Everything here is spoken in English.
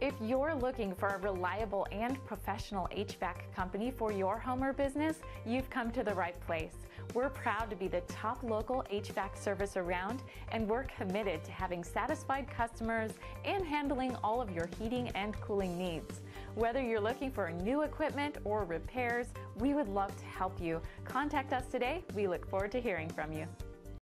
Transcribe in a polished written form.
If you're looking for a reliable and professional HVAC company for your home or business, you've come to the right place. We're proud to be the top local HVAC service around, and we're committed to having satisfied customers and handling all of your heating and cooling needs. Whether you're looking for new equipment or repairs, we would love to help you. Contact us today. We look forward to hearing from you.